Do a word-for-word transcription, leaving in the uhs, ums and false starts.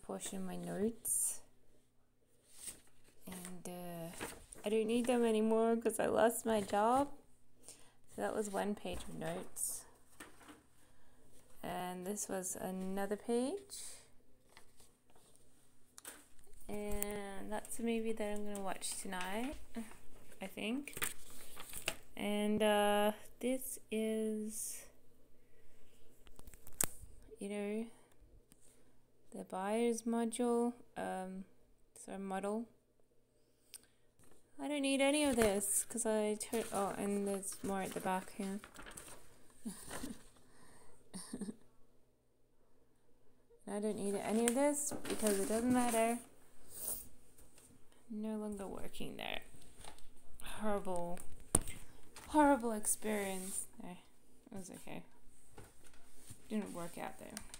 portion of my notes. And uh, I don't need them anymore because I lost my job. So that was one page of notes. And this was another page. And that's a movie that I'm going to watch tonight, I think. And uh, this is, you know, the buyer's module, um, sorry, model. I don't need any of this because I turn, oh, and there's more at the back here. I don't need any of this because it doesn't matter. No longer working there. Horrible, horrible experience. No, it was okay. Didn't work out there.